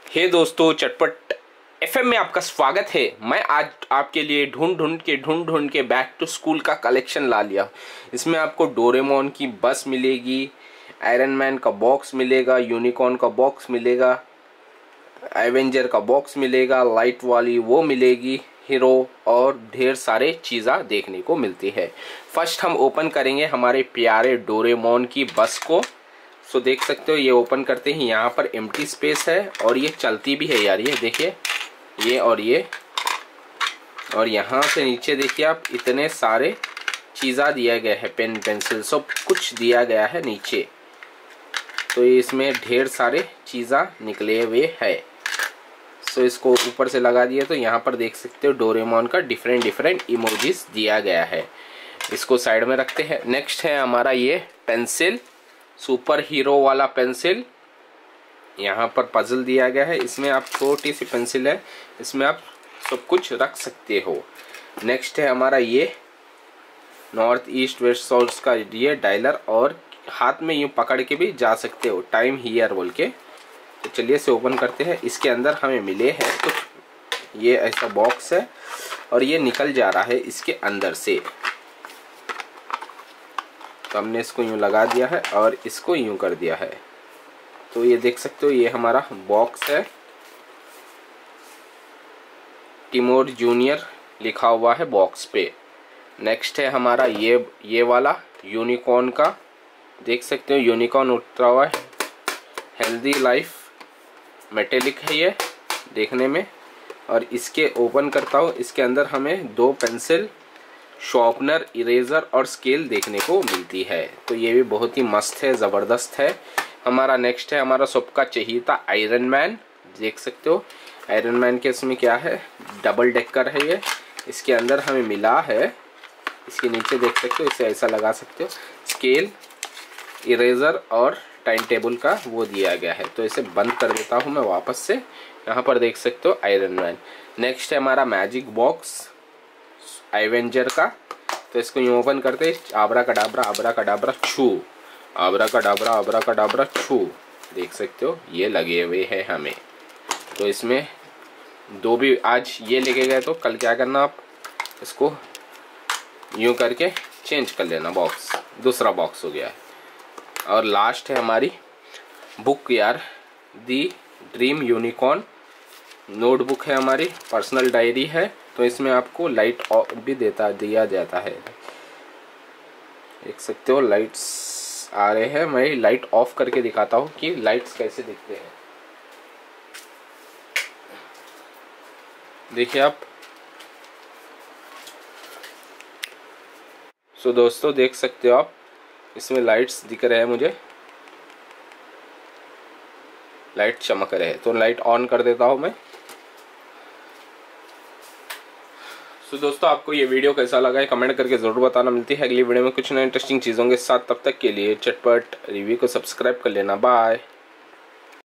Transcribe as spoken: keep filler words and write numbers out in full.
हे दोस्तों, चटपट एफएम में आपका स्वागत है। मैं आज आपके लिए ढूंढ ढूंढ के ढूंढ ढूंढ के बैक टू स्कूल का कलेक्शन ला लिया। इसमें आपको डोरेमोन की बस मिलेगी, आयरन मैन का बॉक्स मिलेगा, यूनिकॉर्न का बॉक्स मिलेगा, एवेंजर का बॉक्स मिलेगा, लाइट वाली वो मिलेगी, हीरो और ढेर सारे चीज़ा देखने को मिलती है। फर्स्ट हम ओपन करेंगे हमारे प्यारे डोरेमोन की बस को। सो देख सकते हो, ये ओपन करते ही यहाँ पर एम्प्टी स्पेस है और ये चलती भी है यार। ये देखिए, ये और ये और यहाँ से नीचे देखिए आप, इतने सारे चीज़ा दिया गया है, पेन पेंसिल सब कुछ दिया गया है नीचे। तो इसमें ढेर सारे चीज़ा निकले हुए है। सो इसको ऊपर से लगा दिया तो यहाँ पर देख सकते हो डोरेमोन का डिफरेंट डिफरेंट इमोजीज दिया गया है। इसको साइड में रखते हैं। नेक्स्ट है हमारा ये पेंसिल, सुपर हीरो वाला पेंसिल। यहाँ पर पजल दिया गया है, इसमें आप छोटी सी पेंसिल है, इसमें आप सब कुछ रख सकते हो। नेक्स्ट है हमारा ये नॉर्थ ईस्ट वेस्ट साउथ का ये डायलर, और हाथ में यूँ पकड़ के भी जा सकते हो, टाइम हियर बोल के। तो चलिए इसे ओपन करते हैं। इसके अंदर हमें मिले हैं कुछ, ये ऐसा बॉक्स है और ये निकल जा रहा है इसके अंदर से। तो हमने इसको यूँ लगा दिया है और इसको यूँ कर दिया है। तो ये देख सकते हो, ये हमारा बॉक्स है, टिमोर जूनियर लिखा हुआ है बॉक्स पे। नेक्स्ट है हमारा ये ये वाला यूनिकॉर्न का, देख सकते हो यूनिकॉर्न उतरा हुआ है। हेल्दी लाइफ मेटेलिक है ये देखने में। और इसके ओपन करता हूँ, इसके अंदर हमें दो पेंसिल, शॉर्पनर, इरेजर और स्केल देखने को मिलती है। तो ये भी बहुत ही मस्त है, ज़बरदस्त है हमारा। नेक्स्ट है हमारा सबका चहीता आयरन मैन, देख सकते हो आयरन मैन के इसमें क्या है, डबल डेकर है ये। इसके अंदर हमें मिला है, इसके नीचे देख सकते हो, इसे ऐसा लगा सकते हो, स्केल, इरेजर और टाइम टेबल का वो दिया गया है। तो इसे बंद कर देता हूँ मैं वापस से। यहाँ पर देख सकते हो आयरन मैन। नेक्स्ट है हमारा मैजिक बॉक्स एवेंजर का। तो इसको यूँ ओपन करते, आबरा कडाबरा आबरा कडाबरा छू, आबरा कडाबरा आबरा कडाबरा छू, देख सकते हो ये लगे हुए हैं हमें। तो इसमें दो भी आज ये लेके गए, तो कल क्या करना, आप इसको यूँ करके चेंज कर लेना, बॉक्स दूसरा बॉक्स हो गया है। और लास्ट है हमारी बुक यार, दी ड्रीम यूनिकॉर्न नोटबुक है हमारी, पर्सनल डायरी है। तो इसमें आपको लाइट ऑफ भी देता दिया जाता है, देख सकते हो लाइट्स आ रहे हैं। मैं लाइट ऑफ करके दिखाता हूँ कि लाइट्स कैसे दिखते हैं। देखिए आप। सो दोस्तों देख सकते हो आप, इसमें लाइट्स दिख रहे हैं मुझे, लाइट चमक रहे हैं। तो लाइट ऑन कर देता हूँ मैं। सो so, दोस्तों आपको ये वीडियो कैसा लगा है कमेंट करके ज़रूर बताना। मिलती है अगली वीडियो में कुछ नए इंटरेस्टिंग चीज़ों के साथ। तब तक के लिए चटपट रिव्यू को सब्सक्राइब कर लेना। बाय।